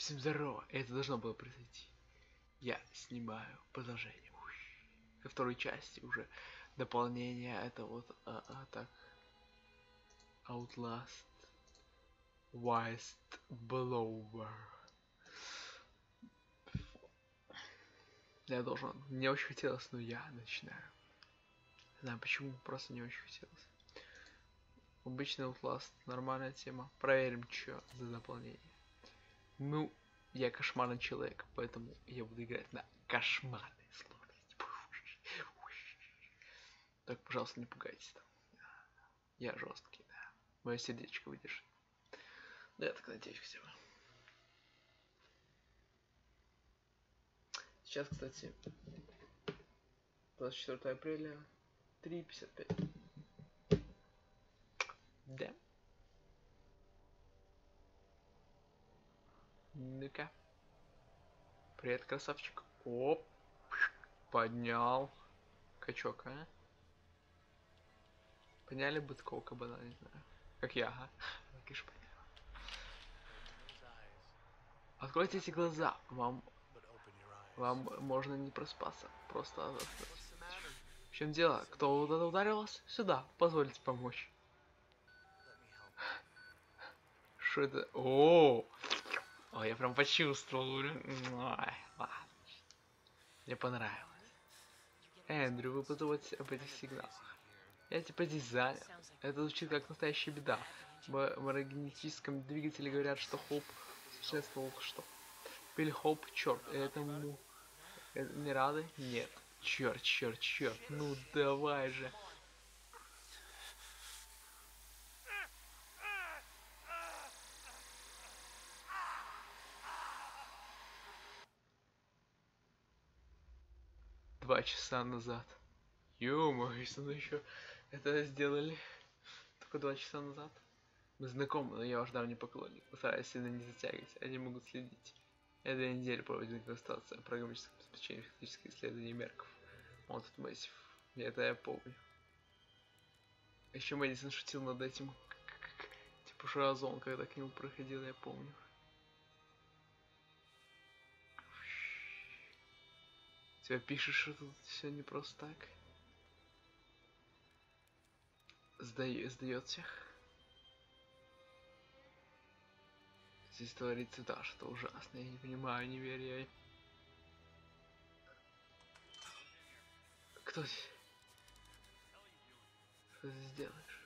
Всем здорово, это должно было произойти. Я снимаю продолжение. Ко второй части уже дополнение. Это вот так. Outlast Whistleblower. Я должен. Мне очень хотелось, но я начинаю. Не знаю почему, просто не очень хотелось. Обычный Outlast, нормальная тема. Проверим, что за дополнение. Ну, я кошмарный человек, поэтому я буду играть на кошмарной сложности. Так, пожалуйста, не пугайтесь там. Я жесткий, да. Мое сердечко выдержит. Да, я так надеюсь хотя бы. Сейчас, кстати, 24 апреля, 3:55. Да. Ну-ка. Привет, красавчик. Оп. Поднял. Качок, а? Подняли бы такого кабана, не знаю. Как я, ага. Киш поднял. Откройте эти глаза. Вам можно не проспаться. Просто... В чем дело? Кто ударил вас? Сюда. Позвольте помочь. Что это? О, я прям почувствовал. Ой, ладно. Мне понравилось. Эндрю, вы подумайте об этих сигналах. Я типа здесь занят. Это звучит как настоящая беда. В марагнетическом двигателе говорят, что Хоуп путешествовал что? Билли Хоуп, черт, этому не рады? Нет. Черт, черт, черт. Ну давай же. Два часа назад. Ё-моё, если мы еще это сделали только 2 часа назад. Мы знакомы, но я ваш давний поклонник. Постараюсь сильно не затягивать, они могут следить. Я 2 недели проводил констатацию программического обеспечения фактических исследований мерков. Вот тут массив. Это я помню. Еще Мэдисон шутил над этим. Типа Шаразон, когда к нему проходил, я помню. Тебя пишешь, что тут все не просто так. Сдает всех. Здесь творится, да, что ужасно. Я не понимаю, не верю я. Кто здесь? Что ты сделаешь?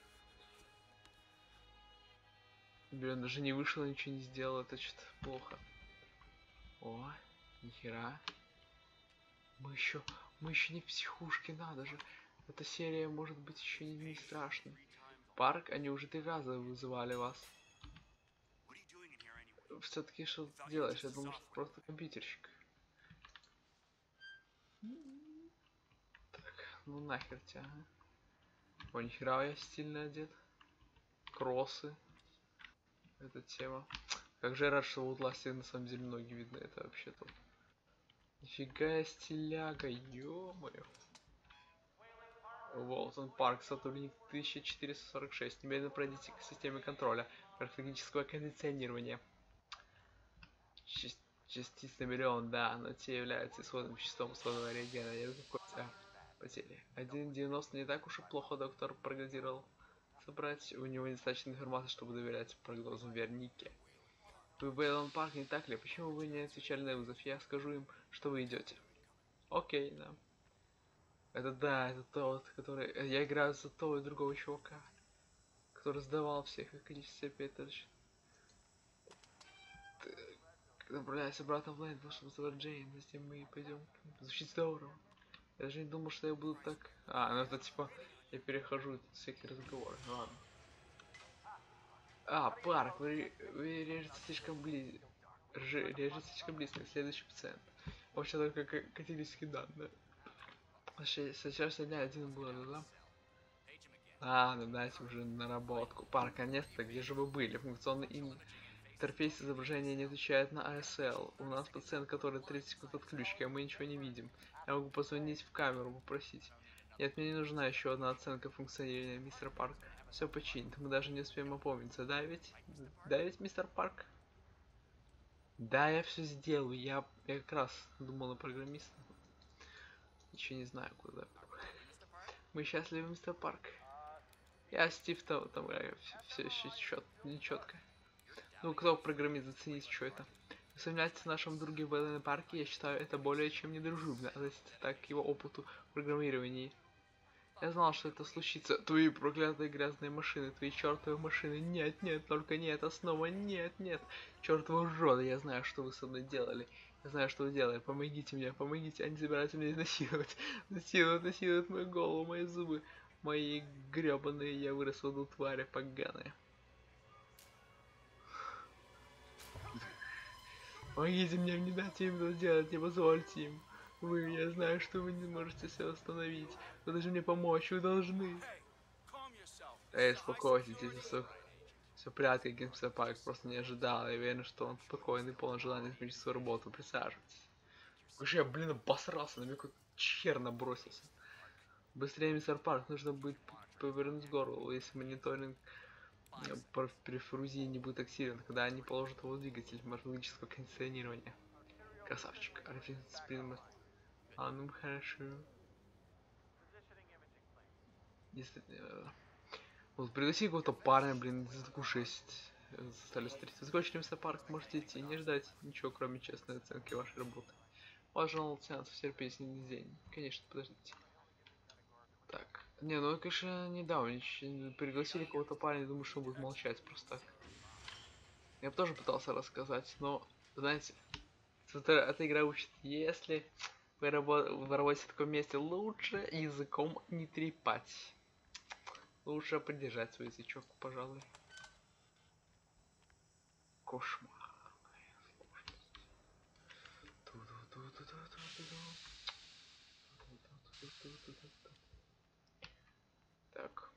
Блин, он даже не вышел, ничего не сделал, это что-то плохо. О, нихера. Мы еще не в психушке, надо же. Эта серия может быть еще не страшной. Парк, они уже 3 раза вызывали вас. Все-таки что ты делаешь? Я думаю, что просто компьютерщик. Так, ну нахер тебя. О, нихера я стильно одет. Кроссы. Эта тема. Как же я рад, что в Outlast на самом деле ноги видны. Это вообще топ. Нифига я стиляга, ё-моё. Уолтон Парк, сотрудник 1446. Немедленно пройдите к системе контроля стратегического кондиционирования. Частиц на миллион, да, но те являются исходным веществом исходного реагента. Я беспокоюсь потери. 1.90 не так уж и плохо доктор прогнозировал собрать. У него недостаточно информации, чтобы доверять прогнозам Вернике. Вы в Эйлон Парк, не так ли? Почему вы не отвечали на вызов? Я скажу им, что вы идете. Окей, да. Это да, это тот, который... Я играю за того и другого чувака, который сдавал всех их количество 5 тысяч. Направляюсь обратно в Лэнд, чтобы забрать Джейн, затем мы пойдем. Звучит здорово. Я даже не думал, что я буду так... А, ну это типа... Я перехожу всякие разговоры, ладно. А, парк, вы режете слишком близко. Режете слишком близко, следующий пациент. Вообще только категорически данные. Сейчас дня один был, да? А, ну дайте уже наработку. Парк, наконец-то, где же вы были? Функционный интерфейс изображения не отвечает на ASL. У нас пациент, который 30 секунд отключки, а мы ничего не видим. Я могу позвонить в камеру, попросить. Нет, мне не нужна еще одна оценка функционирования, мистер Парк. Все починит, мы даже не успеем опомниться, да ведь? Да ведь, мистер Парк? Да, я все сделаю. Я как раз думал о программистах. Ничего не знаю, куда. Мы счастливы, мистер Парк. Я Стив там все еще нечетко. Ну, кто программист, зацените, что это. Усомняться в нашем друге в Эллен Парке, я считаю, это более чем недружелюбно, относиться так к его опыту в программировании. Я знал, что это случится. Твои проклятые грязные машины, твои чертовы машины. Нет, нет, только не эта снова. Нет, нет. Чертовы уроды, я знаю, что вы со мной делали. Я знаю, что вы делали. Помогите мне, помогите. Они собираются меня изнасиловать. Насилуют мою голову, мои зубы. Мои гребаные, я вырос в аду, твари поганые. Помогите мне, не дайте им это сделать, не позвольте им. Я знаю, что вы не можете все остановить. Вы должны мне помочь, вы должны. Эй, успокойтесь, здесь все порядке, Геймстер Парк просто не ожидал. Я уверен, что он спокойный, полон желания закончить свою работу. Присаживайтесь. Вообще, я, блин, обосрался, на меня какой-то чер набросился. Быстрее, мистер Парк, нужно будет повернуть горло, если мониторинг при фрузии не будет активен, когда они положат его двигатель морфологического кондиционирования. Красавчик. А, ну хорошо. Если... Вот пригласи какого-то парня, блин, за такую жесть. Стали встретить. Закончили мистер Парк, можете идти и не ждать ничего, кроме честной оценки вашей работы. Ваш журнал сеансов терпеть не день. Конечно, подождите. Так. Не, ну конечно, недавно пригласили кого-то парня, думаю, что он будет молчать просто так. Я бы тоже пытался рассказать, но, знаете, эта игра учит, если вы работаете в таком месте, лучше языком не трепать. Лучше придержать свой язычок, пожалуй. Кошмар. Так.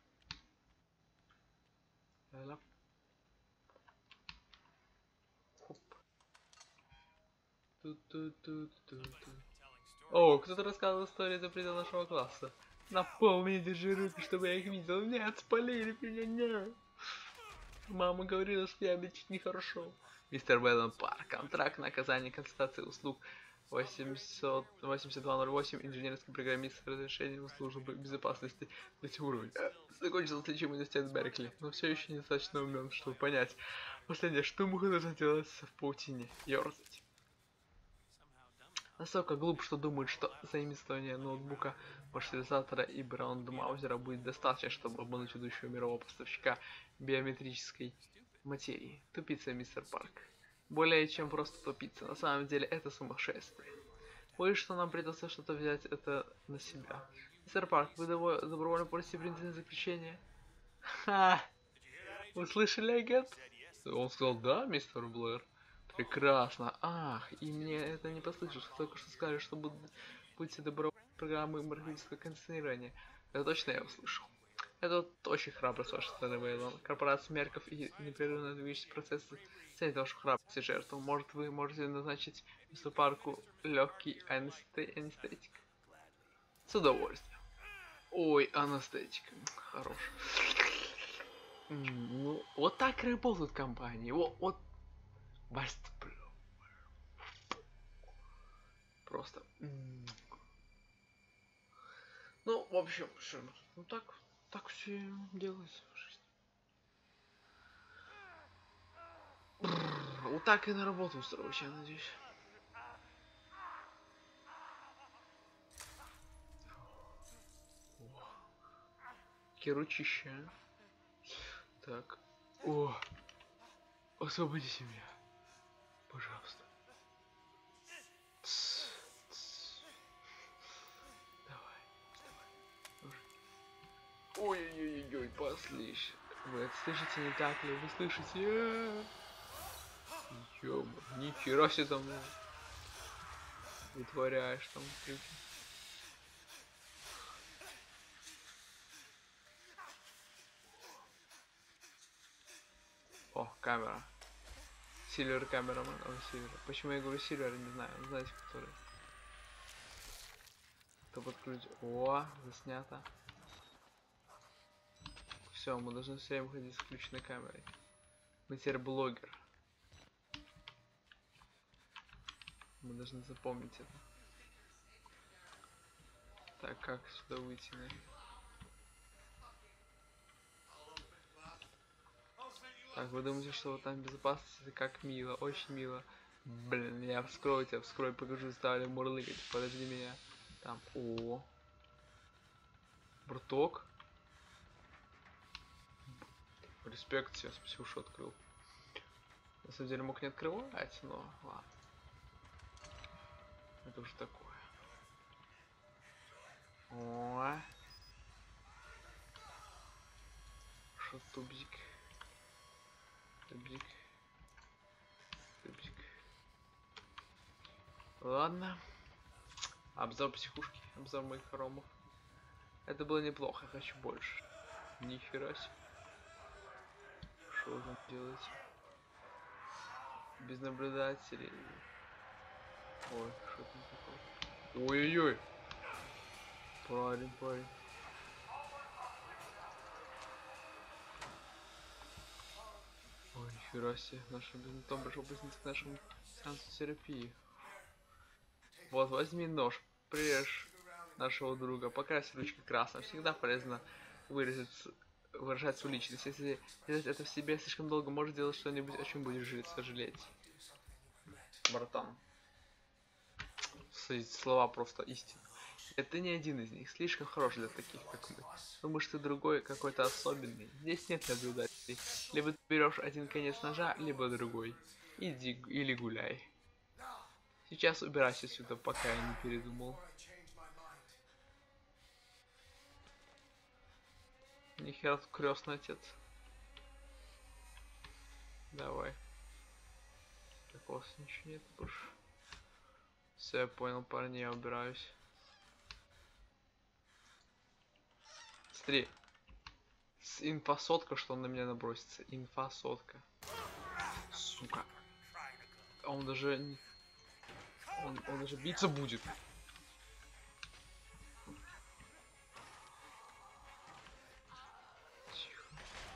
Хоп. О, кто-то рассказывал историю запрета нашего класса. Напомни, держи руки, чтобы я их видел. Нет, спалили меня, нет. Мама говорила, что я лечить нехорошо. Мистер Бэллон Парк. Контракт на оказание консультации услуг 8208. Инженерский программист с разрешением службы безопасности. Третий уровень. Закончил отличием университет Беркли, но все еще недостаточно умен, чтобы понять. Последнее, что ему нужно делать в паутине. Ёрзать. Настолько глуп, что думает, что заимствование ноутбука, маршрутизатора и браунд-маузера будет достаточно, чтобы обмануть ведущего мирового поставщика биометрической материи. Тупица, мистер Парк. Более чем просто тупица. На самом деле это сумасшествие. Боюсь, что нам придется что-то взять это на себя. Мистер Парк, вы добровольно просите принудительное заключение? Ха! Вы слышали, агент? Он сказал, да, мистер Блэр. Прекрасно. Ах, и мне это не послышалось. Только что сказали, что будете добровольной программы морфологического кондиционирования. Это точно я услышал. Это вот очень храбро с вашей стороны, Вейлон. Корпорация Мерков и непрерывно движущиеся процессы ценят вашу храбрость и жертву. Может, вы можете назначить мистеру Парку легкий анестетик? С удовольствием. Ой, анестетик. Хорош. Ну, вот так работают компании. Вот. Просто. Ну, в общем, ну так все делается в жизни. Вот так и на работу устроюсь, я надеюсь. Ручище. Так. О, освободите меня. Пожалуйста. Давай. Ой-ой-ой, послышь. Вы это слышите, не так ли? Вы слышите? Ёба, нихера себе там вытворяешь там. О, камера. Сильвер камерамен. О, Сильвер. Почему я говорю Сильвер, не знаю. Не знаете, который. То подкрутить. О, заснято. Все, мы должны все время ходить с включенной камерой. Мы теперь блогер. Мы должны запомнить это. Так, как сюда выйти? Так, вы думаете, что вот там безопасность? Это как мило, очень мило. Блин, я вскрою тебя, вскрою, покажу, стали мурлыкать. Подожди меня. Там, о, бруток. Респект тебе, спасибо, что открыл. На самом деле мог не открывать, но ладно. Это уже такое. О, что тубзик. Тубзик. Тубзик. Ладно. Обзор психушки, обзор моих хоромов. Это было неплохо, хочу больше. Нихера себе. Что вы там делаете? Без наблюдателей. Ой, что там такое? Ой-ой-ой. Парень, парень. Ой, нихера себе. Наша Бенетон пришел присоединиться к нашему сеансу терапии. Вот, возьми нож, прежь нашего друга, покрась ручкой красным. Всегда полезно выражать свою личность. Если делать это в себе слишком долго, можешь делать что-нибудь, о чем будешь сожалеть. Братан. Слова просто истина. Это не один из них, слишком хорош для таких, как мы. Думаешь, ты другой, какой-то особенный. Здесь нет наблюдателей. Либо ты берешь один конец ножа, либо другой. Иди или гуляй. Сейчас убирайся сюда, пока я не передумал. Нихера тут крестный отец. Давай. Так, у вас ничего нет больше. Все, я понял, парни, я убираюсь. Смотри. Инфосотка, что он на меня набросится. Инфосотка. Сука. А он даже... Он даже биться будет. Тихо.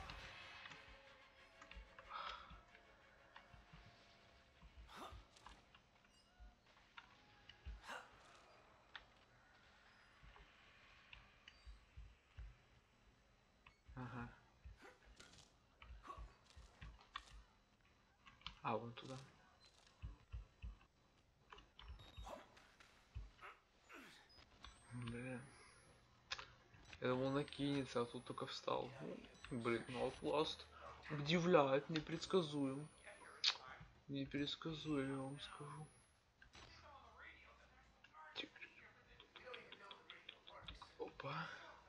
Ага. А, вон туда. Блин. Я думал накинется, а тут только встал. Блин, ну Outlast удивляет, непредсказуем. Непредсказуем, я вам скажу. Опа.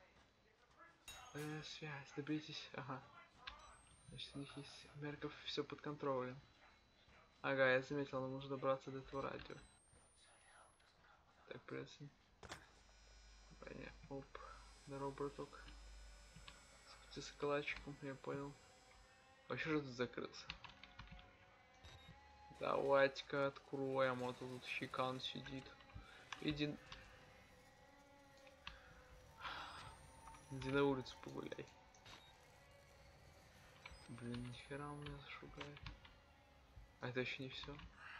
Связь, добейтесь. Ага. Значит, у них есть мерков, все под контролем. Ага, я заметил, нам нужно добраться до этого радио. Так, пресс. Понятно. Оп. Здорово, браток. С калачиком, я понял. Вообще же тут закрылся. Давайте-ка откроем, а то тут щекан сидит. Иди... Иди на улицу погуляй. Блин, нихера у меня зашугает. А это еще не все.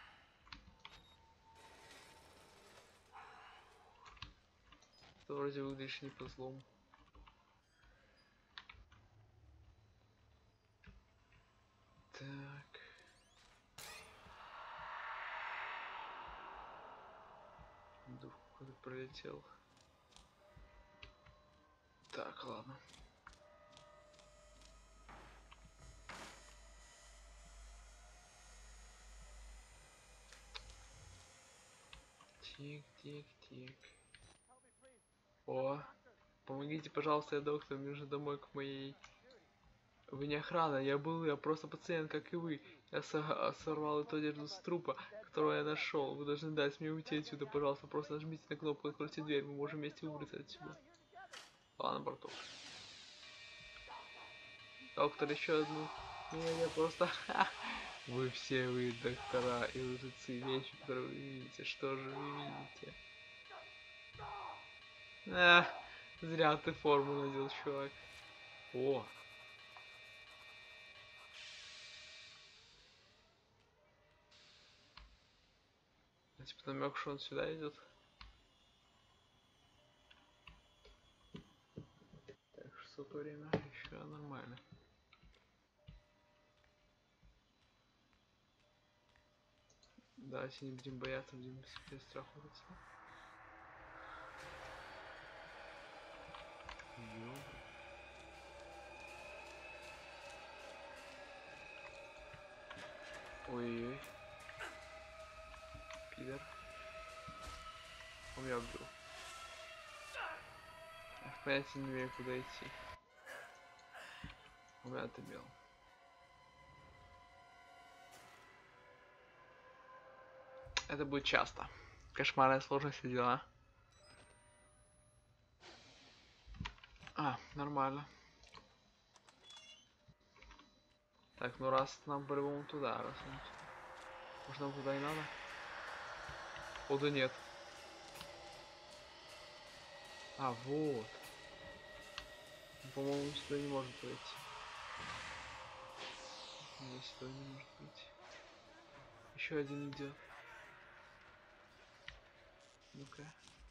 Ты вроде выглядишь не по злому. Так. Дух куда-то пролетел. Так, ладно. Тик-тик-тик. О, помогите, пожалуйста, я доктор, мне нужно домой к моей... Вы не охрана, я просто пациент, как и вы. Я сорвал эту одежду с трупа, которого я нашел. Вы должны дать мне уйти отсюда, пожалуйста, просто нажмите на кнопку, откройте дверь, мы можем вместе выбраться отсюда. Ладно, браток. Доктор, еще одну. Нет, я просто... Вы все, вы доктора и лжецы, вещи, которые вы видите. Что же вы видите? Зря ты форму надел, чувак. О! типа намек, что он сюда идет. Так, что время еще нормально. Да, если не будем бояться, будем без страха ходиться. Ой-ой-ой. Пидор. Он меня убил. Я в понятия не имею, куда идти. Он меня отобил. Это будет часто. Кошмарная сложность все дела. А, нормально. Так, ну раз нам по-любому туда, раз нам туда. Может нам туда и надо? О, да нет. А, вот. По-моему, сюда не может пройти. Не, сюда не может пройти. Еще один идет. Ну-ка.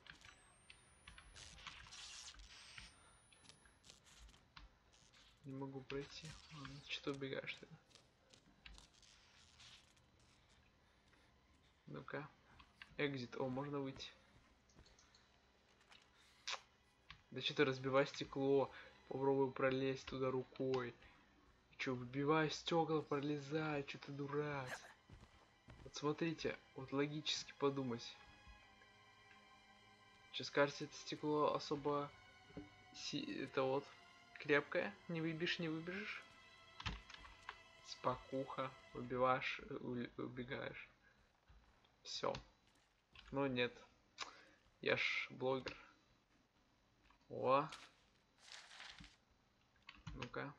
Не могу пройти. Ладно, что ты убегаешь тогда? Ну-ка. Экзит. О, можно выйти. Да что ты разбивай стекло. Попробуй пролезть туда рукой. Че, выбивай стекла, пролезай. Че ты дурак? Вот смотрите, вот логически подумать. Сейчас кажется, это стекло особо это вот крепкое. Не выбежишь, не выбежишь. Спокуха. Убиваешь, убегаешь. Все. Ну нет. Я ж блогер. О. Ну-ка.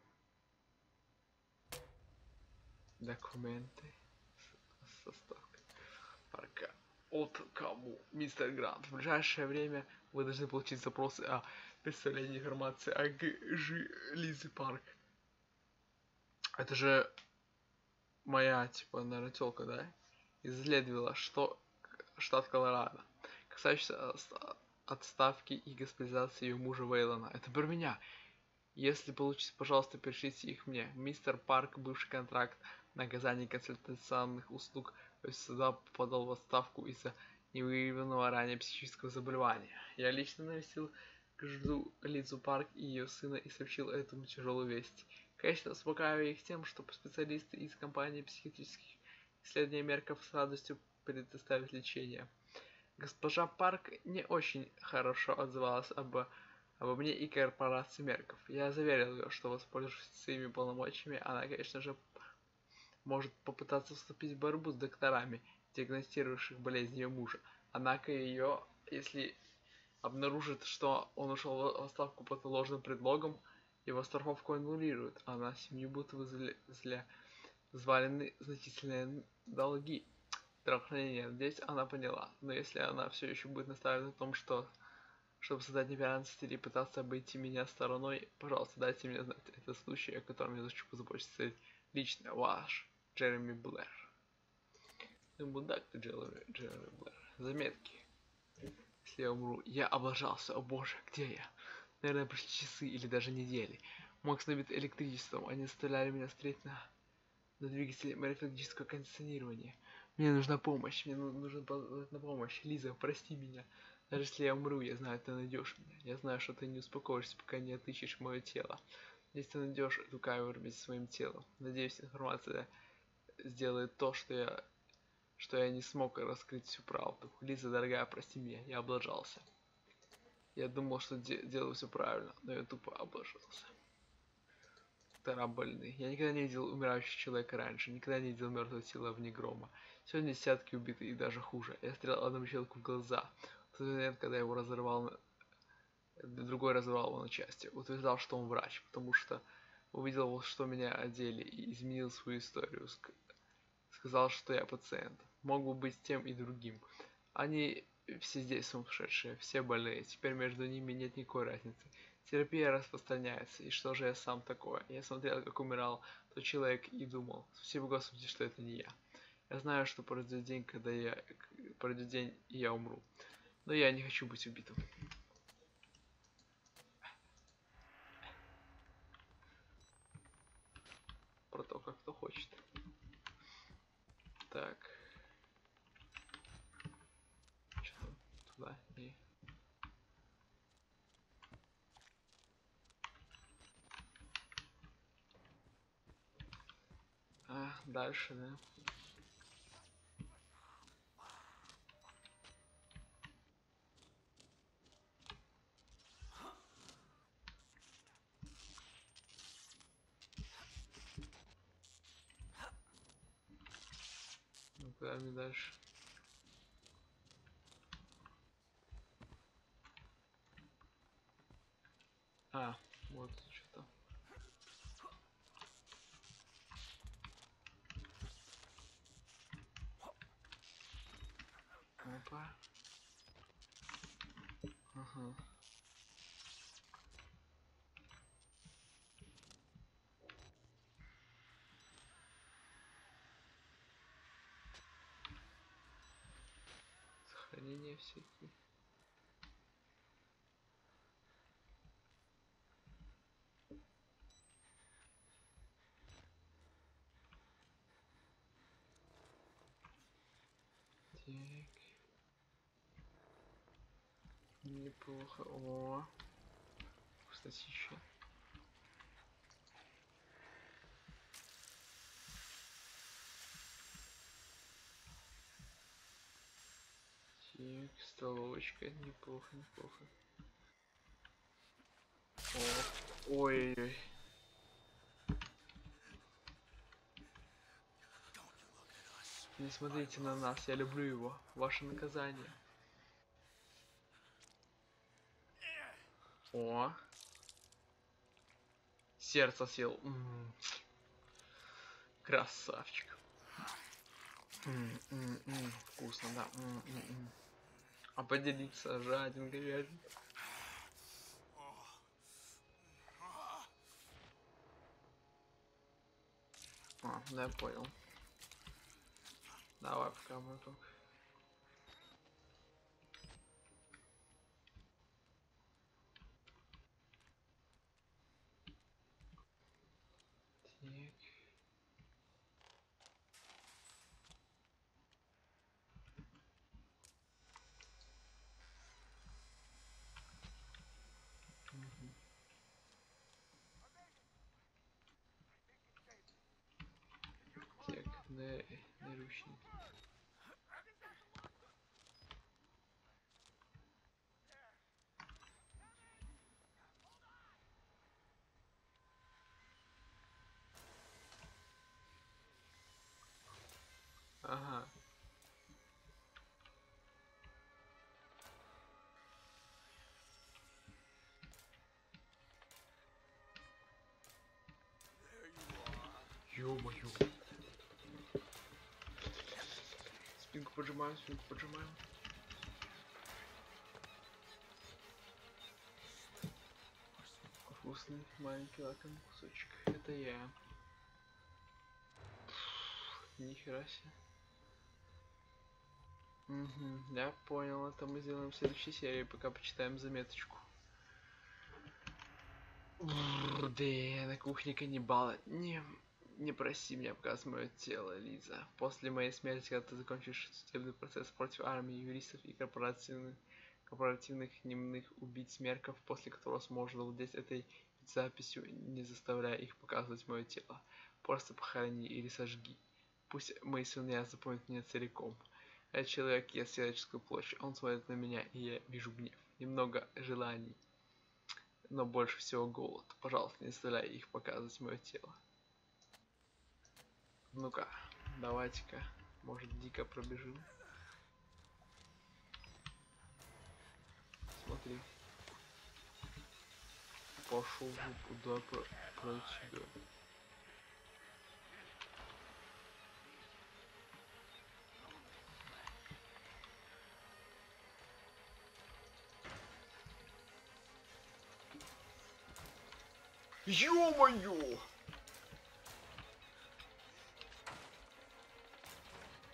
Документы. Составка. Парка. От кому? Мистер Грант. В ближайшее время вы должны получить запросы о представлении информации о G. Лиззи Парк. Это же моя, типа, наверное, тёлка, да? Исследовала, что штат Колорадо. Касающийся отставки и госпитализации ее мужа Вейлона. Это про меня. Если получится, пожалуйста, пришлите их мне. Мистер Парк, бывший контракт на оказание консультационных услуг, сюда подал в отставку из-за невыявленного ранее психического заболевания. Я лично навестил жду Лизу Парк и ее сына и сообщил этому тяжелую весть. Конечно, успокаиваю их тем, что специалисты из компании психиатрических исследований Мерков с радостью предоставят лечение. Госпожа Парк не очень хорошо отзывалась обо мне и корпорации Мерков. Я заверил ее, что, воспользовавшись своими полномочиями, она, конечно же, может попытаться вступить в борьбу с докторами, диагностировавших болезнь ее мужа. Однако ее, если обнаружит, что он ушел в отставку под ложным предлогом, его страховку аннулируют, а на семью будут взвалены значительные долги. Здравоохранение, надеюсь, она поняла. Но если она все еще будет настаивать на том, что чтобы создать невероятности или пытаться обойти меня стороной, пожалуйста, дайте мне знать. Это случай, о котором я хочу позаботиться лично. Ваш Джереми Блэр. Ты мудак, ты Джереми Блэр. Заметки. Если я умру, я облажался. О боже, где я? Наверное, прошли часы или даже недели. Мог снабдить электричеством. Они заставляли меня встретить на двигателе электрического кондиционирования. Мне нужна помощь. Мне нужна помощь. Лиза, прости меня. Даже если я умру, я знаю, ты найдешь меня. Я знаю, что ты не успокоишься, пока не отыщешь мое тело. Если ты найдешь эту камеру вместе с своим телом, надеюсь, информация сделает то, что я не смог раскрыть всю правду. Лиза, дорогая, прости меня, я облажался. Я думал, что делаю все правильно, но я тупо облажался. Доктора больны. Я никогда не видел умирающего человека раньше, никогда не видел мертвого тела вне грома. Сегодня десятки убиты и даже хуже. Я стрелял одному человеку в глаза. В тот момент, когда его разорвал, другой разорвал его на части. Утверждал, что он врач, потому что увидел, что меня одели, и изменил свою историю. Сказал, что я пациент. Мог бы быть тем и другим. Они все здесь сумасшедшие, все больные. Теперь между ними нет никакой разницы. Терапия распространяется. И что же я сам такое? Я смотрел, как умирал тот человек и думал, спасибо Господи, что это не я. Я знаю, что пройдет день, пройдет день, и я умру. Но я не хочу быть убитым. Про то, как кто хочет. Так. Что там? Туда и... Дальше, да? Ну, куда мне дальше? Вот что-то. Опа. Ага. Сохранение всякие. Так. Неплохо. О. Вкуснотища. Так, столовочка. Неплохо, неплохо. О. Ой-ой-ой. Не смотрите на нас, я люблю его. Ваше наказание. О. Сердце съел. Красавчик. Вкусно, да. А поделиться жаден, говядин. Да, я понял. Давай, пока мы тут. Так. Так, наручник. Ага. Ё-моё. Спинку поджимаем, спинку поджимаем. Вкусный маленький лакомый кусочек. Это я. Нихера себе. Угу, я понял. Это мы сделаем в следующей серии, пока почитаем заметочку. Да, на кухне каннибала. Не проси меня показать мое тело, Лиза. После моей смерти, когда ты закончишь судебный процесс против армии, юристов и корпоративных дневных убийц мерков, после которого сможешь владеть этой записью, не заставляя их показывать мое тело. Просто похорони или сожги. Пусть мои сыновья запомнят меня целиком. Этот человек ест человеческую плоть. Он смотрит на меня, и я вижу гнев. Немного желаний, но больше всего голод. Пожалуйста, не заставляй их показывать мое тело. Ну-ка, давайте-ка, может, дико пробежим. Смотри. Пошел в жопу, да, про тебя. Ё-моё!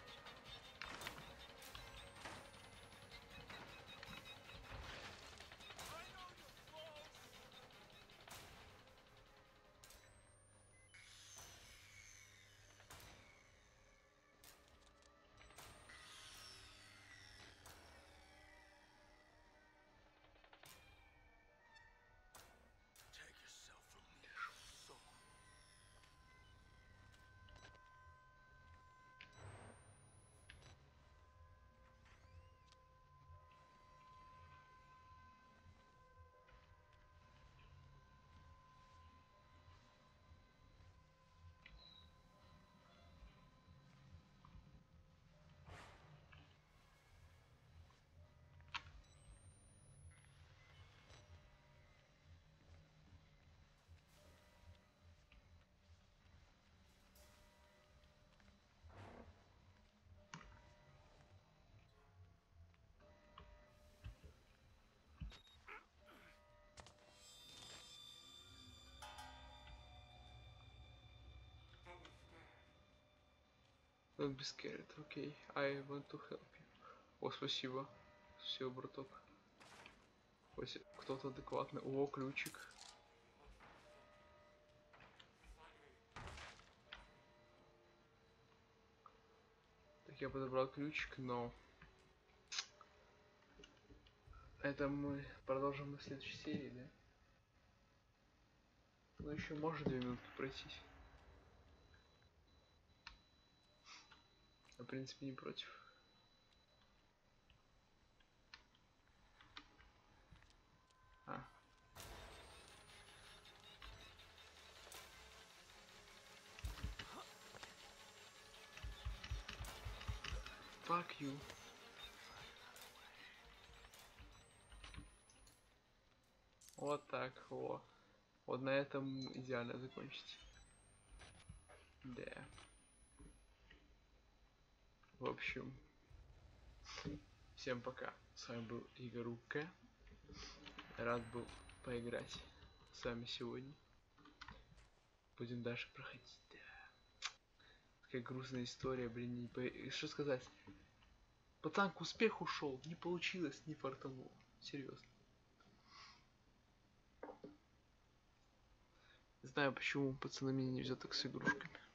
Not be scared, окей. I want to help you. О, спасибо. Все, браток. Кто-то адекватный. О, ключик. Так, я подобрал ключик, но... Это мы продолжим на следующей серии, да? Ну еще может 2 минутки пройтись. Я, в принципе, не против. А. Fuck you. Вот так, во. Вот на этом идеально закончить. Да. В общем, всем пока. С вами был Игорюка. Рад был поиграть с вами сегодня. Будем дальше проходить. Да. Такая грустная история, блин, не по... Что сказать? Пацан к успеху ушел, не получилось, не фартануло. Серьезно. Не знаю, почему пацаны меня не взят так с игрушками.